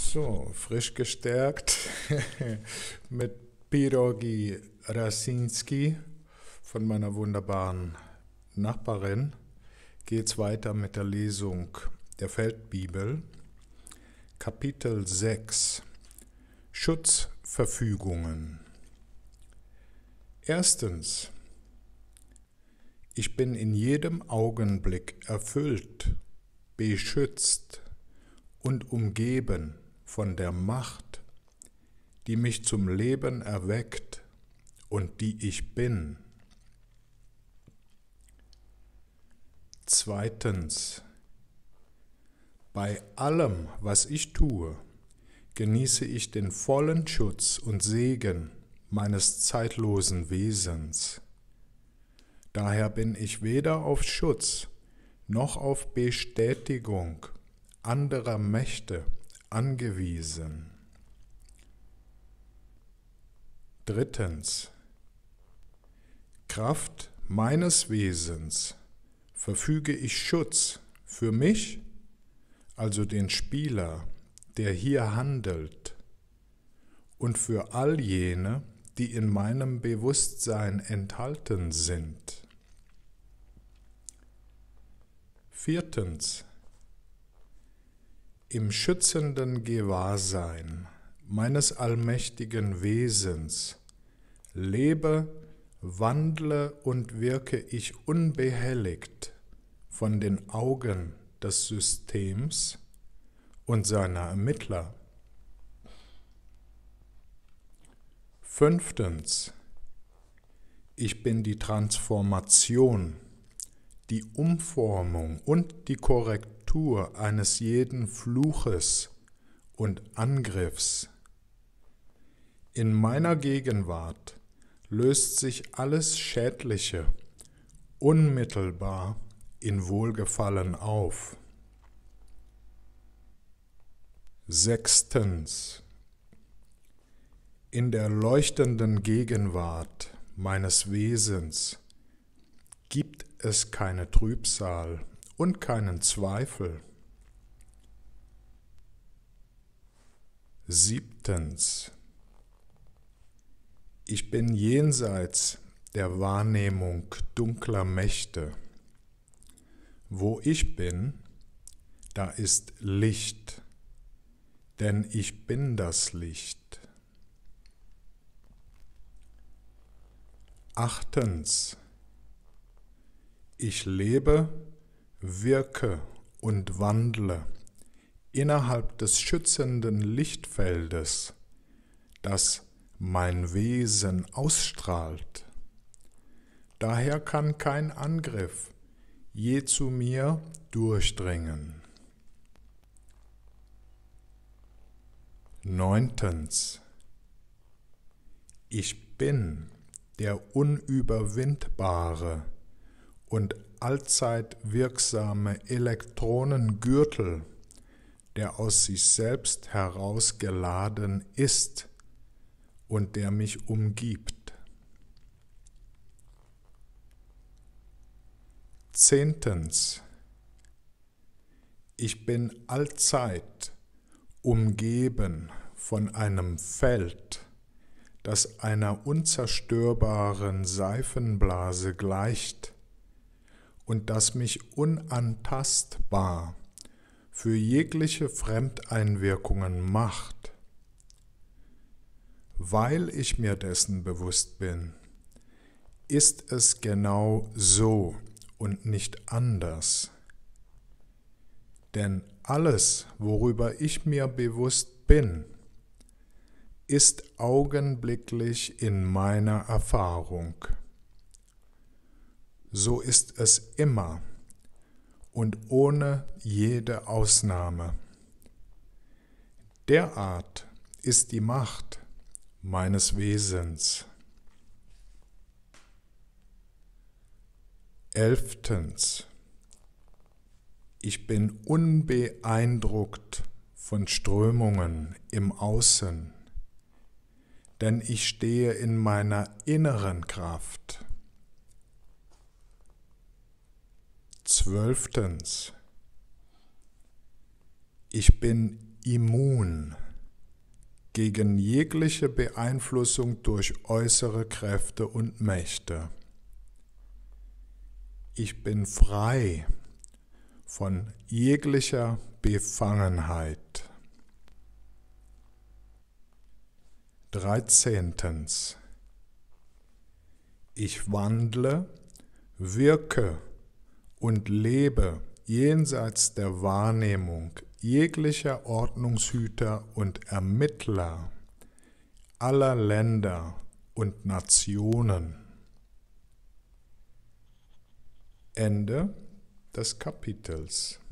So, frisch gestärkt mit Pierogi Rasinski von meiner wunderbaren Nachbarin geht's weiter mit der Lesung der Feldbibel, Kapitel 6, Schutzverfügungen. Erstens, ich bin in jedem Augenblick erfüllt, beschützt und umgeben von der Macht, die mich zum Leben erweckt und die ich bin. Zweitens, bei allem, was ich tue, genieße ich den vollen Schutz und Segen meines zeitlosen Wesens. Daher bin ich weder auf Schutz noch auf Bestätigung anderer Mächte angewiesen. Drittens, Kraft meines Wesens verfüge ich Schutz für mich, also den Spieler, der hier handelt, und für all jene, die in meinem Bewusstsein enthalten sind. Viertens, im schützenden Gewahrsein meines allmächtigen Wesens lebe, wandle und wirke ich unbehelligt von den Augen des Systems und seiner Ermittler. Fünftens, ich bin die Transformation, die Umformung und die Korrektur eines jeden Fluches und Angriffs. In meiner Gegenwart löst sich alles Schädliche unmittelbar in Wohlgefallen auf. Sechstens, in der leuchtenden Gegenwart meines Wesens gibt es keine Trübsal und keinen Zweifel. Siebtens, ich bin jenseits der Wahrnehmung dunkler Mächte. Wo ich bin, da ist Licht, denn ich bin das Licht. Achtens, ich lebe, wirke und wandle innerhalb des schützenden Lichtfeldes, das mein Wesen ausstrahlt. Daher kann kein Angriff je zu mir durchdringen. Neuntens, ich bin der unüberwindbare und allzeit wirksame Elektronengürtel, der aus sich selbst heraus geladen ist und der mich umgibt. Zehntens, ich bin allzeit umgeben von einem Feld, das einer unzerstörbaren Seifenblase gleicht und das mich unantastbar für jegliche Fremdeinwirkungen macht. Weil ich mir dessen bewusst bin, ist es genau so und nicht anders. Denn alles, worüber ich mir bewusst bin, ist augenblicklich in meiner Erfahrung. So ist es immer und ohne jede Ausnahme. Derart ist die Macht meines Wesens. 11. Ich bin unbeeindruckt von Strömungen im Außen, denn ich stehe in meiner inneren Kraft. 12. Ich bin immun gegen jegliche Beeinflussung durch äußere Kräfte und Mächte. Ich bin frei von jeglicher Befangenheit. 13. Ich wandle, wirke und lebe jenseits der Wahrnehmung jeglicher Ordnungshüter und Ermittler aller Länder und Nationen. Ende des Kapitels.